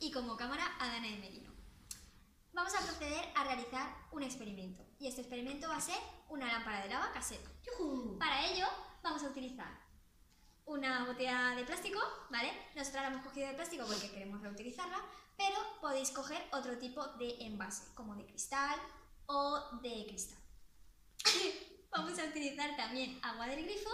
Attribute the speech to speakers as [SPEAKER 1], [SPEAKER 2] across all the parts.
[SPEAKER 1] y como cámara a Dana de Merino. Vamos a proceder a realizar un experimento y este experimento va a ser una lámpara de lava casera. Para ello vamos a utilizar una botella de plástico, ¿vale? Nosotros la hemos cogido de plástico porque queremos reutilizarla, pero podéis coger otro tipo de envase, como de cristal o de cristal. Vamos a utilizar también agua del grifo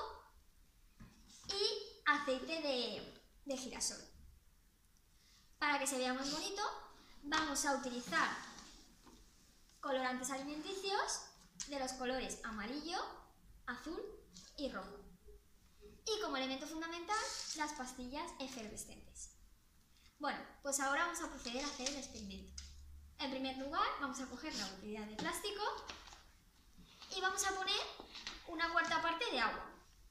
[SPEAKER 1] y aceite de girasol. Para que se vea más bonito, vamos a utilizar colorantes alimenticios de los colores amarillo, azul y rojo. Y como elemento fundamental, las pastillas efervescentes. Bueno, pues ahora vamos a proceder a hacer el experimento. En primer lugar, vamos a coger la botella de plástico y vamos a poner una cuarta parte de agua.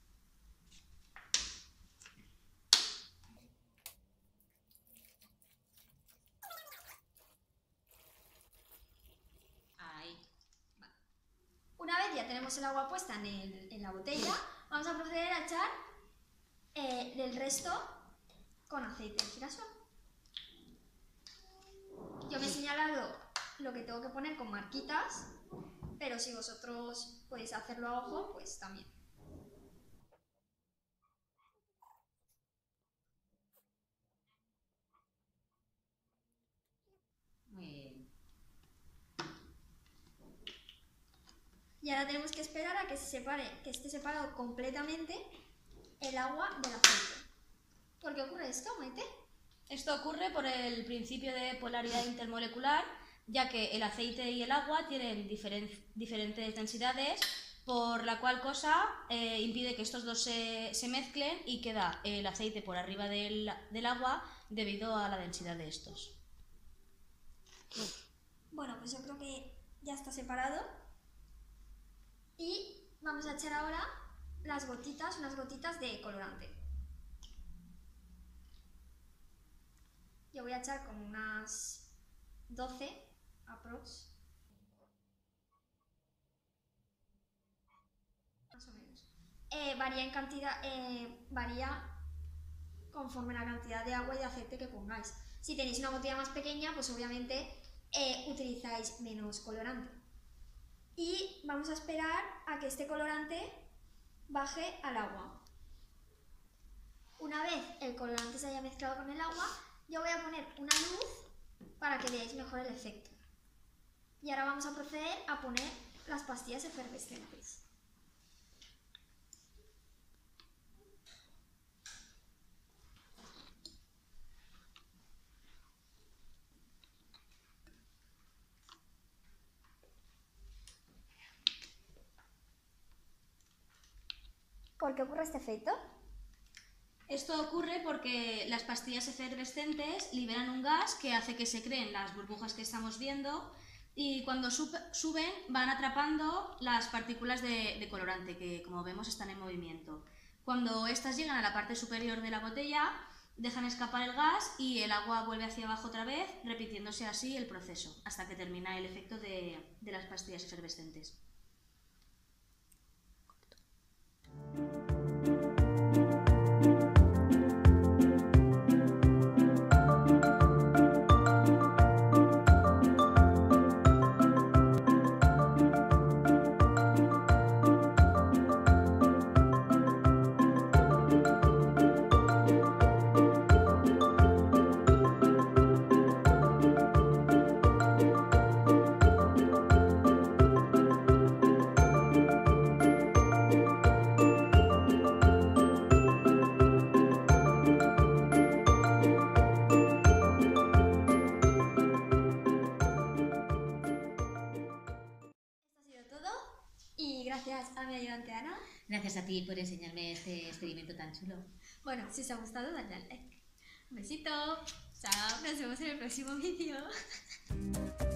[SPEAKER 1] Una vez ya tenemos el agua puesta en la botella, vamos a proceder a echar el resto con aceite de girasol. Yo me he señalado lo que tengo que poner con marquitas, pero si vosotros podéis hacerlo a ojo, pues también.
[SPEAKER 2] Muy bien.
[SPEAKER 1] Y ahora tenemos que esperar a que esté separado completamente el agua del aceite. ¿Por qué ocurre esto, Maite?
[SPEAKER 3] Esto ocurre por el principio de polaridad intermolecular, ya que el aceite y el agua tienen diferentes densidades, por la cual cosa impide que estos dos se mezclen y queda el aceite por arriba del agua debido a la densidad de estos.
[SPEAKER 1] Bueno, pues yo creo que ya está separado. Y vamos a echar ahora unas gotitas de colorante. Yo voy a echar como unas 12 aprox. Más o menos. Varía en cantidad, varía conforme la cantidad de agua y de aceite que pongáis. Si tenéis una botella más pequeña, pues obviamente utilizáis menos colorante. Y vamos a esperar a que este colorante baje al agua. Una vez el colorante se haya mezclado con el agua, yo voy a poner una luz para que veáis mejor el efecto. Y ahora vamos a proceder a poner las pastillas efervescentes. ¿Por qué ocurre este efecto?
[SPEAKER 3] Esto ocurre porque las pastillas efervescentes liberan un gas que hace que se creen las burbujas que estamos viendo y cuando suben van atrapando las partículas de colorante que, como vemos, están en movimiento. Cuando estas llegan a la parte superior de la botella, dejan escapar el gas y el agua vuelve hacia abajo otra vez, repitiéndose así el proceso hasta que termina el efecto de las pastillas efervescentes.
[SPEAKER 1] Y gracias a mi ayudante Ana.
[SPEAKER 2] Gracias a ti por enseñarme este experimento tan chulo.
[SPEAKER 1] Bueno, si os ha gustado, dadle al like. Un besito. Chao. Nos vemos en el próximo vídeo.